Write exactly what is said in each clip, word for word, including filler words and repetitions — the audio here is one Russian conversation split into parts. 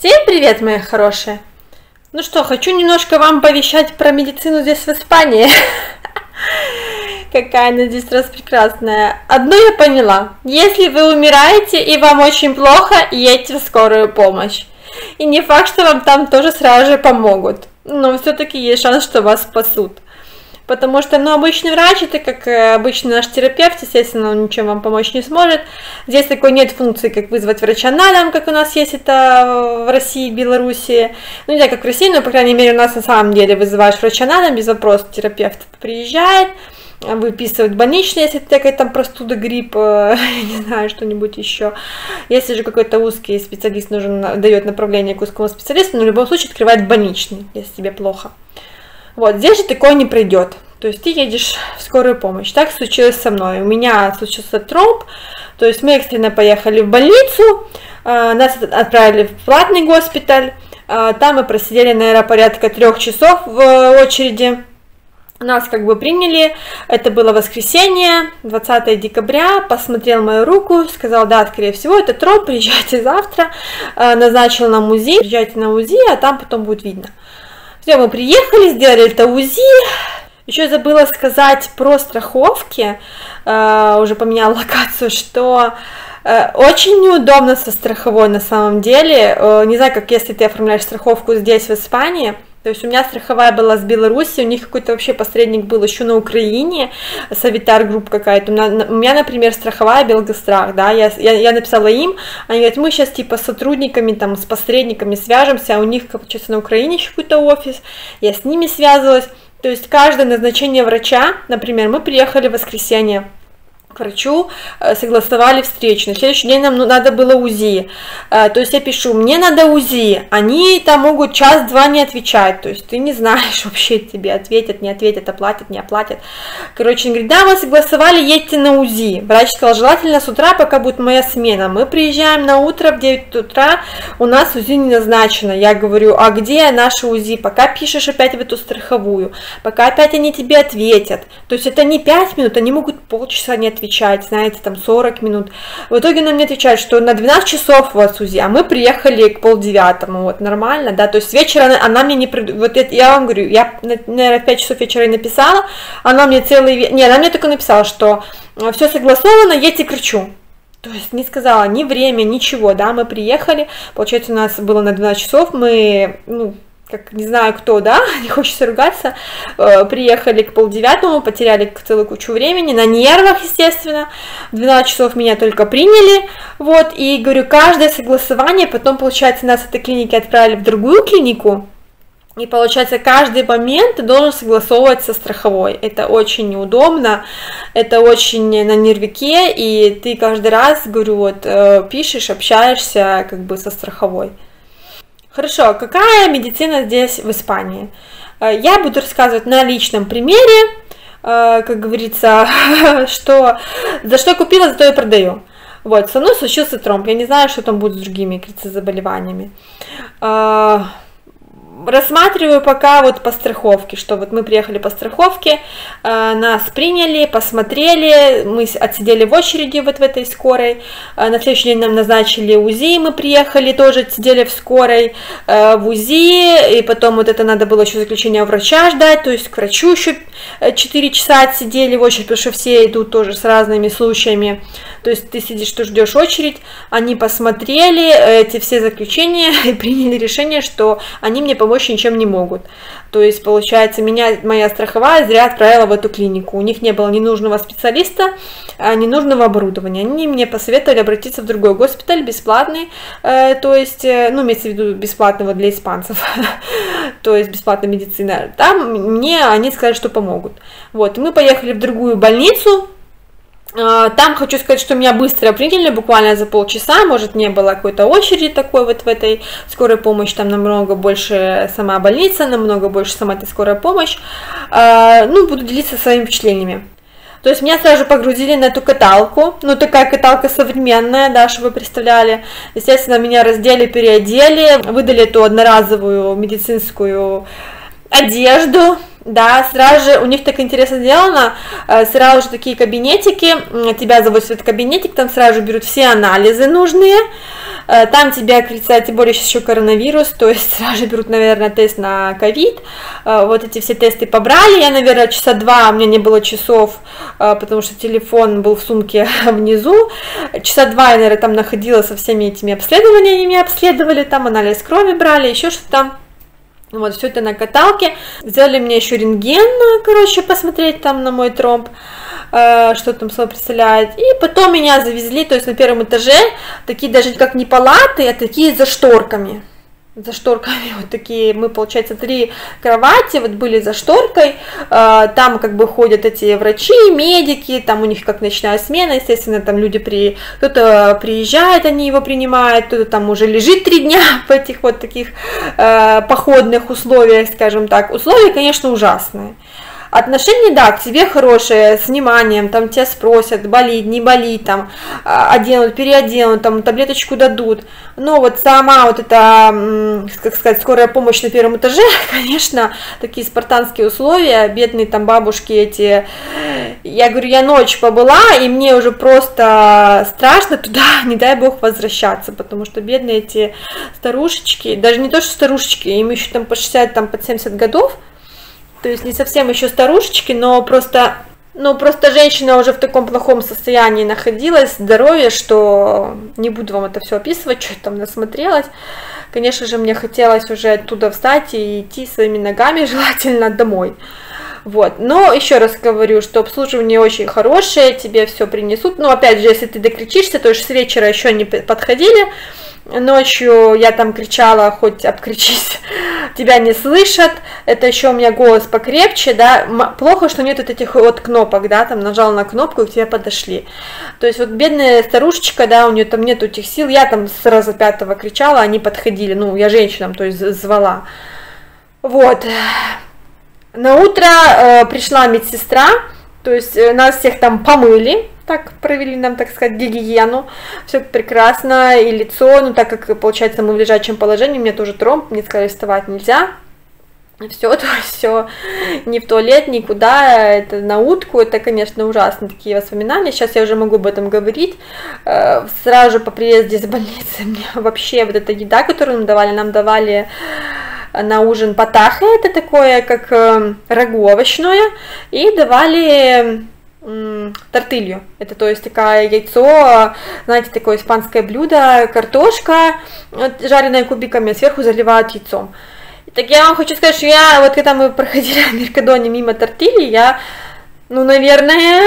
Всем привет, мои хорошие! Ну что, хочу немножко вам повещать про медицину здесь, в Испании. Какая она здесь раз прекрасная. Одно я поняла. Если вы умираете и вам очень плохо, едьте в скорую помощь. И не факт, что вам там тоже сразу же помогут. Но все-таки есть шанс, что вас спасут. Потому что, ну, обычный врач, это как обычный наш терапевт, естественно, он ничем вам помочь не сможет. Здесь такой нет функции, как вызвать врача на дом, как у нас есть это в России, Беларуси. Ну, не знаю, как в России, но, по крайней мере, у нас на самом деле вызываешь врача на дом, без вопросов терапевт приезжает, выписывают больничные, если такая там простуда, грипп, не знаю, что-нибудь еще. Если же какой-то узкий специалист нужен, дает направление к узкому специалисту, но в любом случае открывает больничный, если тебе плохо. Вот, здесь же такое не пройдет. То есть ты едешь в скорую помощь. Так случилось со мной. У меня случился тромб. То есть мы экстренно поехали в больницу. Нас отправили в платный госпиталь. Там мы просидели, наверное, порядка трех часов в очереди. Нас как бы приняли. Это было воскресенье, двадцатое декабря. Посмотрел мою руку, сказал, да, скорее всего, это тромб, приезжайте завтра. Назначил нам УЗИ. Приезжайте на УЗИ, а там потом будет видно. Все, мы приехали, сделали это УЗИ. Еще забыла сказать про страховки, э, уже поменяла локацию, что э, очень неудобно со страховой на самом деле. Э, не знаю, как если ты оформляешь страховку здесь, в Испании. То есть у меня страховая была с Беларуси, у них какой-то вообще посредник был еще на Украине, Совитар групп какая-то. У меня, например, страховая Белгострах, да, я, я, я написала им, они говорят, мы сейчас типа с сотрудниками, там, с посредниками свяжемся, а у них, получается, на Украине еще какой-то офис, я с ними связывалась. То есть каждое назначение врача, например, мы приехали в воскресенье к врачу, согласовали встречу. На следующий день нам надо было УЗИ. То есть я пишу, мне надо УЗИ. Они там могут час-два не отвечать. То есть ты не знаешь вообще, тебе ответят, не ответят, оплатят, не оплатят. Короче, он говорит, да, мы согласовали, едьте на УЗИ. Врач сказал, желательно с утра, пока будет моя смена. Мы приезжаем на утро, в девять утра, у нас УЗИ не назначено. Я говорю, а где наше УЗИ? Пока пишешь опять в эту страховую, пока опять они тебе ответят. То есть это не пять минут, они могут полчаса не отвечать. Отвечать, знаете, там сорок минут. В итоге нам не отвечают, что на двенадцать часов у вас УЗИ, а мы приехали к полдевятому, вот, нормально, да, то есть вечера она, она мне не, прид... вот это, я вам говорю, я, наверное, в пять часов вечера и написала, она мне целый, не, она мне только написала, что все согласовано, едьте к врачу. То есть не сказала ни время, ничего, да, мы приехали, получается, у нас было на двенадцать часов, мы, ну, как не знаю кто, да, не хочется ругаться, э, приехали к полдевятому, потеряли целую кучу времени, на нервах, естественно, в двенадцать часов меня только приняли, вот, и говорю, каждое согласование, потом, получается, нас с этой клиники отправили в другую клинику, и, получается, каждый момент ты должен согласовывать со страховой, это очень неудобно, это очень на нервике, и ты каждый раз, говорю, вот, э, пишешь, общаешься, как бы, со страховой. Хорошо, какая медицина здесь в Испании? Я буду рассказывать на личном примере, как говорится, что за что купила, за то и продаю. Вот, со мной случился тромб, я не знаю, что там будет с другими, как говорится, заболеваниями. Рассматриваю пока вот по страховке, что вот мы приехали по страховке, э, нас приняли, посмотрели, мы отсидели в очереди вот в этой скорой, э, на следующий день нам назначили УЗИ, мы приехали, тоже отсидели в скорой, э, в УЗИ, и потом вот это надо было еще заключение у врача ждать, то есть к врачу еще четыре часа отсидели в очередь, потому что все идут тоже с разными случаями, то есть ты сидишь, что ждешь очередь, они посмотрели эти все заключения и приняли решение, что они мне помочь ничем не могут. То есть, получается, меня моя страховая зря отправила в эту клинику. У них не было ни нужного специалиста, ни нужного оборудования. Они мне посоветовали обратиться в другой госпиталь, бесплатный, э, то есть, э, ну, имеется в виду бесплатного для испанцев, то есть бесплатная медицина. Там мне они сказали, что помогут. Вот, мы поехали в другую больницу. Там хочу сказать, что меня быстро приняли, буквально за полчаса, может, не было какой-то очереди такой вот в этой скорой помощи, там намного больше сама больница, намного больше сама эта скорая помощь. Ну, буду делиться своими впечатлениями. То есть меня сразу погрузили на эту каталку, ну, такая каталка современная, да, чтобы вы представляли. Естественно, меня раздели, переодели, выдали эту одноразовую медицинскую одежду. Да, сразу же, у них так интересно сделано, сразу же такие кабинетики, тебя заводят в этот кабинетик, там сразу же берут все анализы нужные, Там тебя, говорится, тем более сейчас еще коронавирус, то есть сразу же берут, наверное, тест на ковид. Вот эти все тесты побрали, я, наверное, часа два, у меня не было часов, потому что телефон был в сумке внизу. Часа два я, наверное, там находила со всеми этими обследованиями, обследовали, там анализ крови брали, еще что-то там. Вот, все это на каталке. Сделали мне еще рентген, короче, посмотреть там на мой тромб, э, что там собой представляет. И потом меня завезли, то есть на первом этаже, такие даже как не палаты, а такие за шторками. За шторками вот такие, мы, получается, три кровати вот были за шторкой, э, там как бы ходят эти врачи, медики, там у них как ночная смена, естественно, там люди, при... кто-то приезжает, они его принимают, кто-то там уже лежит три дня в этих вот таких э, походных условиях, скажем так. Условия, конечно, ужасные. Отношения, да, к тебе хорошие, с вниманием, там тебя спросят, болит, не болит, там, оденут, переоденут, там, таблеточку дадут, но вот сама вот эта, как сказать, скорая помощь на первом этаже, конечно, такие спартанские условия, бедные там бабушки эти, я говорю, я ночь побыла, и мне уже просто страшно туда, не дай бог, возвращаться, потому что бедные эти старушечки, даже не то, что старушечки, им еще там по шестьдесят, там, по семьдесят годов, то есть не совсем еще старушечки, но просто, ну, просто женщина уже в таком плохом состоянии находилась, здоровье, что не буду вам это все описывать, что там насмотрелась. Конечно же, мне хотелось уже оттуда встать и идти своими ногами, желательно домой. Вот, но еще раз говорю, что обслуживание очень хорошее, тебе все принесут. Но опять же, если ты докричишься, то есть с вечера еще не подходили. Ночью я там кричала, хоть обкричись, тебя не слышат, это еще у меня голос покрепче, да, плохо, что нет вот этих вот кнопок, да, там нажал на кнопку и к тебе подошли, то есть вот бедная старушечка, да, у нее там нет этих сил, я там с раза пятого кричала, они подходили, ну, я женщинам, то есть звала, вот, на утро э, пришла медсестра, то есть нас всех там помыли, так провели нам, так сказать, гигиену, все прекрасно, и лицо, ну, так как, получается, мы в лежачем положении, у меня тоже тромб, мне сказали, вставать нельзя, все, то есть все, ни в туалет, никуда, это на утку, это, конечно, ужасно, такие воспоминания, сейчас я уже могу об этом говорить, сразу же по приезде из больницы мне вообще вот эта еда, которую нам давали, нам давали на ужин патахи, это такое, как рагу овощное, и давали тортилью, это то есть такое яйцо, знаете, такое испанское блюдо, картошка, жареная кубиками, сверху заливают яйцом. И так я вам хочу сказать, что я, вот когда мы проходили в Меркадоне мимо тортильи, я, ну, наверное,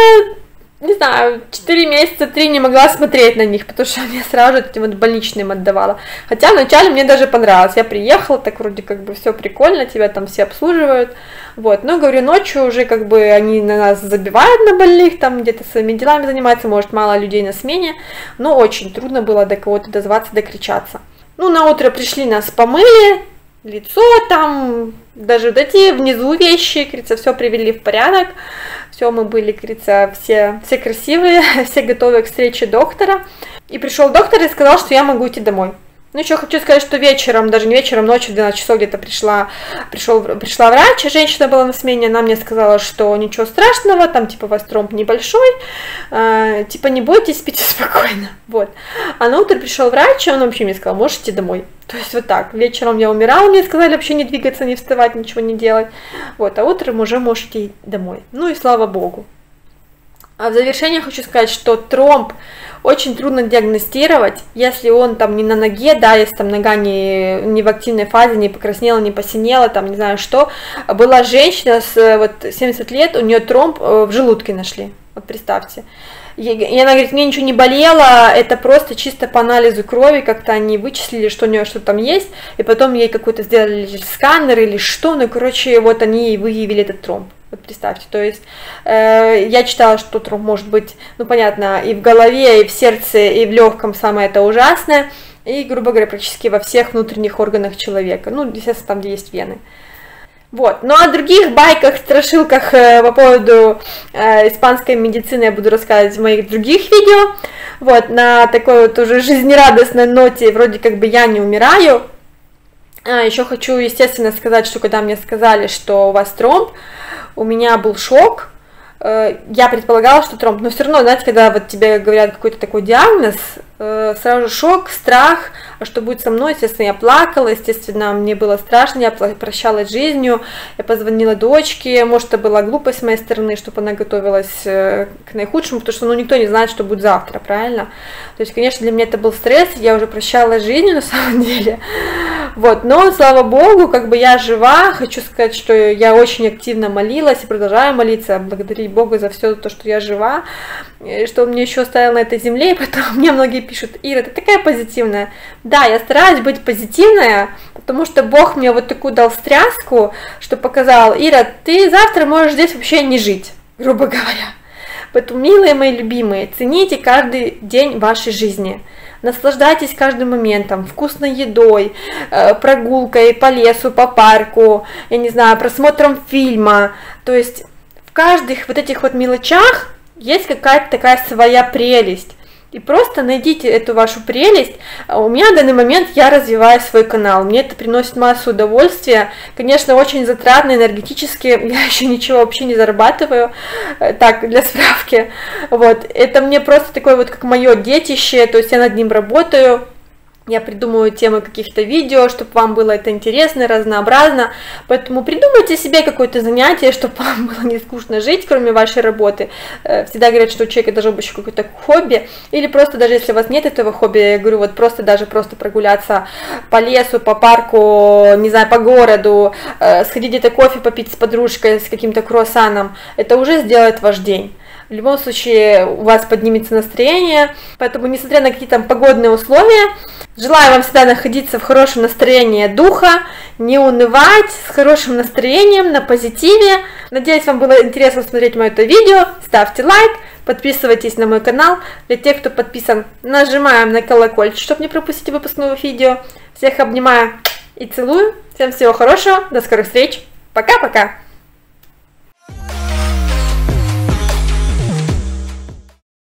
не знаю, четыре месяца, три не могла смотреть на них, потому что мне сразу же этим вот больничным отдавала. Хотя вначале мне даже понравилось, я приехала, так вроде как бы все прикольно, тебя там все обслуживают, вот, но, говорю, ночью уже как бы они на нас забивают на больных, там где-то своими делами занимаются, может, мало людей на смене, но очень трудно было до кого-то дозваться, докричаться. Ну, на утро пришли, нас помыли, лицо там, даже вот эти внизу вещи, говорится, все привели в порядок, все, мы были, говорится, все, все красивые, все готовы к встрече доктора. И пришел доктор и сказал, что я могу идти домой. Ну, еще хочу сказать, что вечером, даже не вечером, ночью, в двенадцать часов где-то пришла, пришел, пришла врач, женщина была на смене, она мне сказала, что ничего страшного, там, типа, у вас тромб небольшой, э, типа, не бойтесь, спите спокойно, вот. А на утро пришел врач, и он вообще мне сказал, можете домой. То есть вот так, вечером я умирала, мне сказали вообще не двигаться, не вставать, ничего не делать, вот, а утром уже можете идти домой. Ну и слава богу. А в завершение хочу сказать, что тромб очень трудно диагностировать, если он там не на ноге, да, если там нога не, не в активной фазе, не покраснела, не посинела, там не знаю что. Была женщина с вот семьдесят лет, у нее тромб в желудке нашли, вот представьте. И она говорит, мне ничего не болело, это просто чисто по анализу крови, как-то они вычислили, что у нее что там есть, и потом ей какой-то сделали сканер или что, ну, короче, вот они выявили этот тромб. Вот представьте, то есть э, я читала, что тромб может быть, ну, понятно, и в голове, и в сердце, и в легком, самое это ужасное, и, грубо говоря, практически во всех внутренних органах человека, ну, естественно, там, где есть вены. Вот, ну о других байках, страшилках э, по поводу э, испанской медицины я буду рассказывать в моих других видео. Вот, на такой вот уже жизнерадостной ноте, вроде как бы я не умираю. А, еще хочу, естественно, сказать, что когда мне сказали, что у вас тромб, у меня был шок. я предполагала, что тромб, но все равно, знаете, когда вот тебе говорят какой-то такой диагноз, сразу же шок, страх, а что будет со мной, естественно, я плакала, естественно, мне было страшно, я прощалась с жизнью, я позвонила дочке, может, это была глупость с моей стороны, чтобы она готовилась к наихудшему, потому что, ну, никто не знает, что будет завтра, правильно? То есть, конечно, для меня это был стресс, я уже прощалась с жизнью, на самом деле, вот, но, слава богу, как бы я жива, хочу сказать, что я очень активно молилась и продолжаю молиться, благодарить Богу за все то, что я жива, что Он мне еще оставил на этой земле, и поэтому мне многие пишут: Ира, ты такая позитивная. Да, я стараюсь быть позитивная, потому что Бог мне вот такую дал встряску, что показал: Ира, ты завтра можешь здесь вообще не жить, грубо говоря. Поэтому, милые мои любимые, цените каждый день вашей жизни. Наслаждайтесь каждым моментом, вкусной едой, прогулкой по лесу, по парку, я не знаю, просмотром фильма. То есть в каждых вот этих вот мелочах есть какая-то такая своя прелесть. И просто найдите эту вашу прелесть. У меня в данный момент я развиваю свой канал. Мне это приносит массу удовольствия. Конечно, очень затратно, энергетически. Я еще ничего вообще не зарабатываю. Так, для справки. Вот. Это мне просто такое вот как мое детище. То есть я над ним работаю. Я придумываю темы каких-то видео, чтобы вам было это интересно, разнообразно. Поэтому придумайте себе какое-то занятие, чтобы вам было не скучно жить, кроме вашей работы. Всегда говорят, что у человека должно быть еще какое-то хобби. Или просто даже если у вас нет этого хобби, я говорю, вот просто даже просто прогуляться по лесу, по парку, не знаю, по городу, сходить где-то кофе попить с подружкой, с каким-то круассаном. Это уже сделает ваш день. В любом случае у вас поднимется настроение, поэтому, несмотря на какие-то там погодные условия, желаю вам всегда находиться в хорошем настроении духа, не унывать, с хорошим настроением, на позитиве. Надеюсь, вам было интересно смотреть мое это видео. Ставьте лайк, подписывайтесь на мой канал. Для тех, кто подписан, нажимаем на колокольчик, чтобы не пропустить выпуск новых видео. Всех обнимаю и целую. Всем всего хорошего, до скорых встреч. Пока-пока!